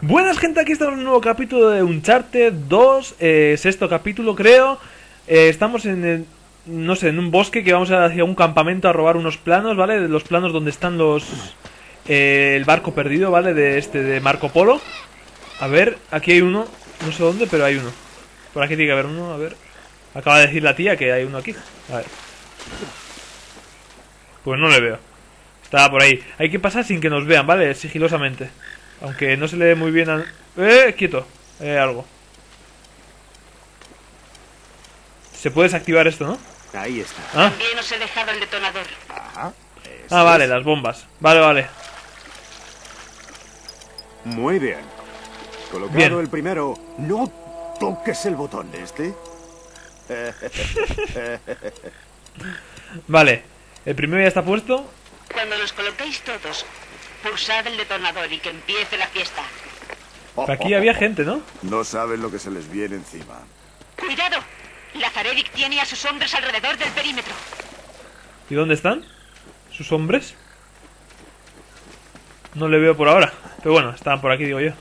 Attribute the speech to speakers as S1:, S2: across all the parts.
S1: Buenas gente, aquí estamos en un nuevo capítulo de Uncharted 2, sexto capítulo creo. Estamos en el, no sé, en un bosque que vamos hacia un campamento a robar unos planos, ¿vale? De los planos donde están el barco perdido, ¿vale? De Marco Polo. A ver, aquí hay uno, no sé dónde, pero hay uno. Por aquí tiene que haber uno, a ver. Acaba de decir la tía que hay uno aquí. A ver. Pues no le veo. Está por ahí. Hay que pasar sin que nos vean, ¿vale? Sigilosamente. Aunque no se le ve muy bien al... quieto. Algo. Se puede desactivar esto, ¿no?
S2: Ahí está.
S1: Ah,
S3: También os he dejado el detonador.
S2: Ajá.
S1: vale, las bombas. Vale.
S2: Muy bien. Colocado
S1: Bien.
S2: el primero. No toques el botón este.
S1: Vale. El primero ya está puesto.
S3: Cuando los coloquéis todos, pulsad el detonador y que empiece la fiesta.
S1: Pero aquí había gente, ¿no?
S2: No saben lo que se les viene encima.
S3: ¡Cuidado! Lazarevic tiene a sus hombres alrededor del perímetro.
S1: ¿Y dónde están? ¿Sus hombres? No le veo por ahora. Pero bueno, estaban por aquí, digo yo.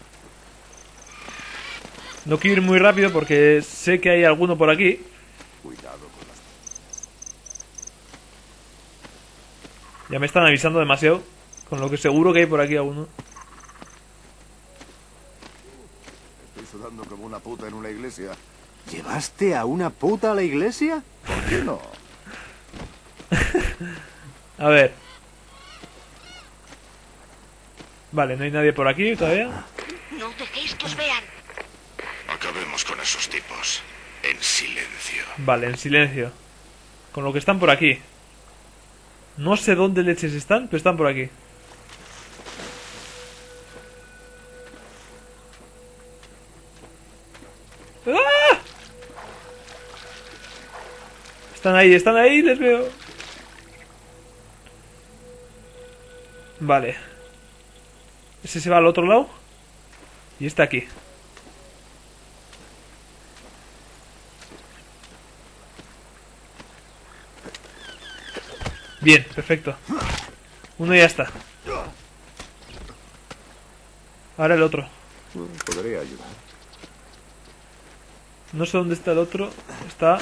S1: No quiero ir muy rápido porque sé que hay alguno por aquí.
S2: Cuidado con las...
S1: Ya me están avisando demasiado. Con lo que seguro que hay por aquí alguno.
S2: Estoy sudando como una puta en una iglesia. ¿Llevaste a una puta a la iglesia? ¿Por qué no?
S1: A ver. Vale, no hay nadie por aquí todavía.
S3: No dejéis que os vean.
S4: Acabemos con esos tipos. En silencio.
S1: Vale, en silencio. Con lo que están por aquí. No sé dónde leches están, pero están por aquí. ¡Ah! Están ahí, les veo. Vale. Ese se va al otro lado. Y está aquí. Bien, perfecto. Uno ya está. Ahora el otro.
S2: Podría ayudar.
S1: No sé dónde está el otro. Está...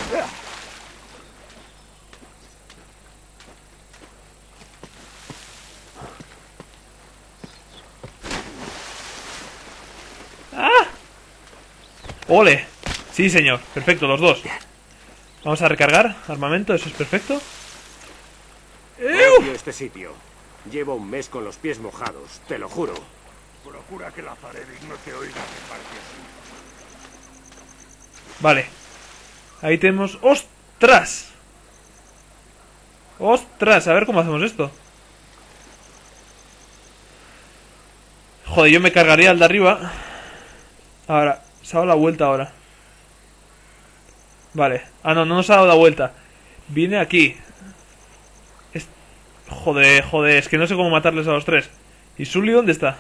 S1: ¡Ah! ¡Ole! Sí, señor. Perfecto, los dos. Vamos a recargar armamento, eso es perfecto.
S5: Odio este sitio. Llevo un mes con los pies mojados, te lo juro.
S4: Procura que Lazarevic no te oiga repartir así.
S1: Vale. Ahí tenemos... ¡Ostras! ¡Ostras! A ver cómo hacemos esto. Joder, yo me cargaría al de arriba. Ahora, se ha dado la vuelta ahora. Vale. Ah, no, no nos ha dado la vuelta. Viene aquí. Joder, es que no sé cómo matarles a los tres. ¿Y Sully dónde está?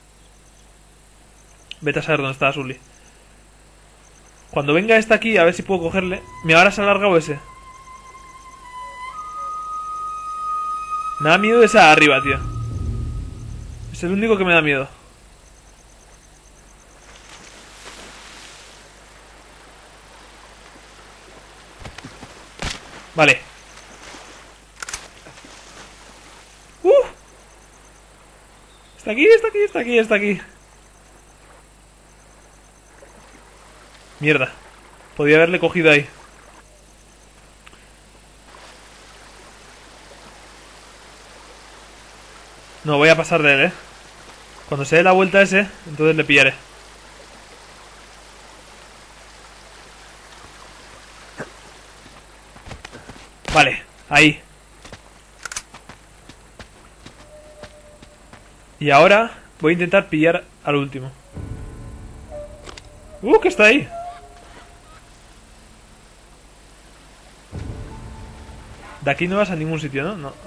S1: Vete a saber dónde está Sully. Cuando venga esta aquí, a ver si puedo cogerle. Mira, ahora se ha alargado ese. Me da miedo esa arriba, tío. Es el único que me da miedo. Vale. Está aquí. Mierda. Podía haberle cogido ahí. No, voy a pasar de él, Cuando se dé la vuelta ese, entonces le pillaré. Vale, ahí. Y ahora voy a intentar pillar al último. Que está ahí. De aquí no vas a ningún sitio, ¿no? No.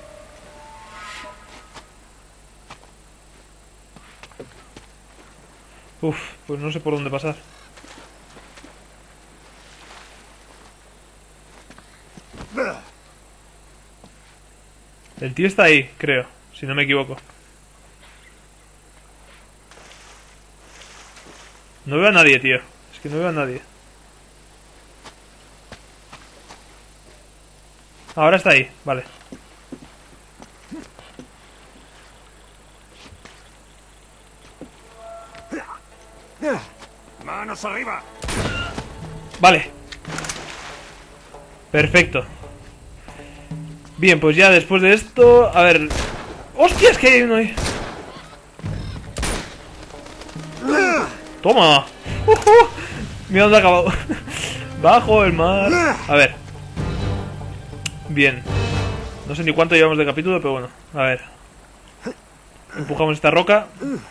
S1: Pues no sé por dónde pasar. El tío está ahí, creo, si no me equivoco. No veo a nadie, tío. Es que no veo a nadie. Ahora está ahí, vale.
S5: ¡Manos arriba!
S1: Vale. Perfecto. Bien, pues ya después de esto... A ver... ¡Hostias! Que hay uno ahí. ¡Toma! Mira dónde ha acabado. Bajo el mar. A ver. Bien. No sé ni cuánto llevamos de capítulo, pero bueno. A ver. Empujamos esta roca.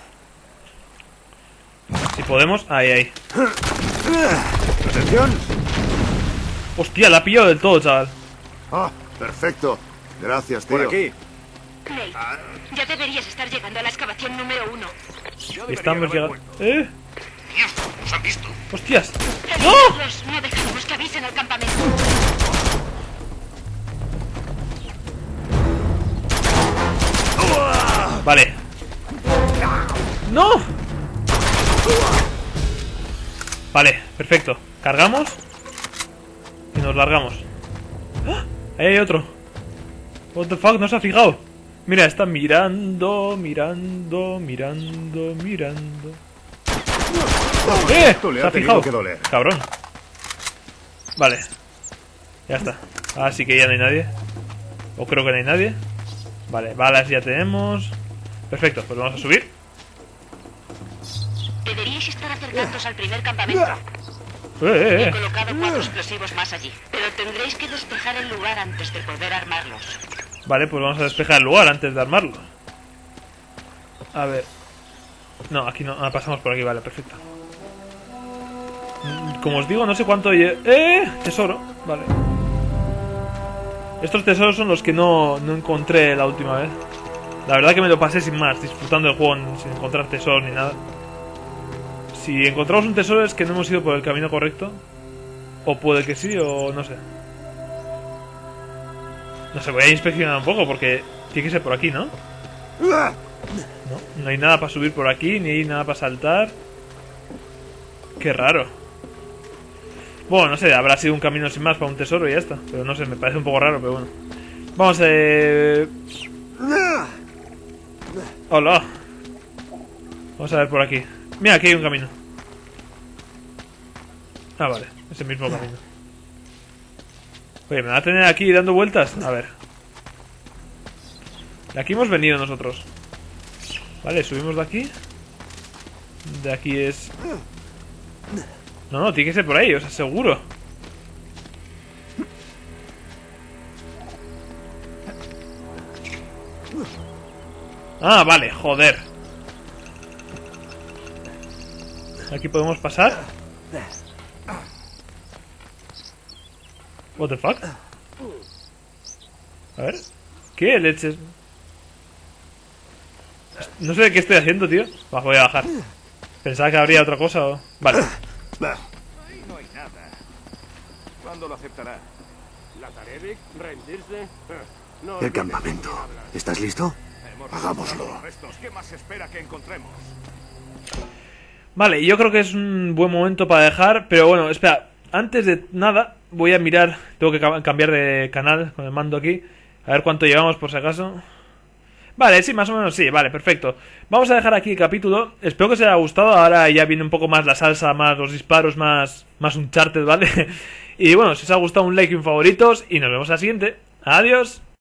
S1: Si podemos. Ahí, ahí.
S2: ¡Atención!
S1: Hostia, la ha pillado del todo, chaval.
S2: Ah, perfecto. Gracias, tío.
S5: Por aquí.
S3: Nate, ya deberías estar llegando a la excavación número 1.
S5: Yo debería
S1: Estamos
S5: haber
S1: llegando.
S5: vuelto.
S4: Mierda, nos han visto.
S1: ¡Hostias!
S3: ¡No! No dejaremos que avisen al campamento.
S1: Vale. ¡No! Vale, perfecto. Cargamos y nos largamos. ¡Ah! Ahí hay otro. What the fuck, no se ha fijado. Mira, está mirando, mirando, mirando, mirando.
S2: Tú le
S1: Se
S2: ha
S1: ha
S2: tenido
S1: fijado.
S2: que doler.
S1: Cabrón. Vale. Ya está. Así que ya no hay nadie. O creo que no hay nadie. Vale, balas ya tenemos. Perfecto, pues vamos a subir.
S3: Deberíais estar acercándoos al primer campamento.
S1: Eh.
S3: He colocado 4 explosivos más allí, pero tendréis que despejar el lugar antes de poder armarlos.
S1: Vale, pues vamos a despejar el lugar antes de armarlo. A ver. No, aquí no. Ah, pasamos por aquí, vale, perfecto. Como os digo, no sé cuánto... Tesoro, vale. Estos tesoros son los que no encontré la última vez. La verdad que me lo pasé sin más, disfrutando del juego sin encontrar tesoros ni nada. Si encontramos un tesoro es que no hemos ido por el camino correcto. O puede que sí, o no sé. No sé, voy a inspeccionar un poco porque tiene que ser por aquí, ¿no? No hay nada para subir por aquí, ni hay nada para saltar. Qué raro. Bueno, no sé, habrá sido un camino sin más para un tesoro y ya está. Pero no sé, me parece un poco raro, pero bueno. Vamos Hola. Vamos a ver por aquí. Mira, aquí hay un camino. Ah, vale, es el mismo camino. Oye, ¿me va a tener aquí dando vueltas? A ver. De aquí hemos venido nosotros. Vale, subimos de aquí. De aquí es... No, tiene que ser por ahí, o sea, seguro. Ah, vale, joder. Aquí podemos pasar. What the fuck? A ver. ¿Qué leches? No sé qué estoy haciendo, tío. Voy a bajar. Pensaba que habría otra cosa o... Vale.
S5: Ahí no hay nada. ¿Cuándo lo aceptará? ¿La Tarevik? ¿Rendirse? No
S2: El
S5: olvides
S2: campamento.
S5: de qué hablas.
S2: ¿Estás listo?
S5: Hemos
S2: Hagámoslo.
S5: recuperado los restos. ¿Qué más espera que encontremos?
S1: Vale, yo creo que es un buen momento para dejar. Pero bueno, espera. Antes de nada, voy a mirar. Tengo que cambiar de canal con el mando aquí. A ver cuánto llevamos por si acaso. Vale, sí, más o menos sí, vale, perfecto. Vamos a dejar aquí el capítulo. Espero que os haya gustado. Ahora ya viene un poco más la salsa, más los disparos, más Uncharted, ¿vale? Y bueno, si os ha gustado, un like y un favoritos. Y nos vemos al siguiente. Adiós.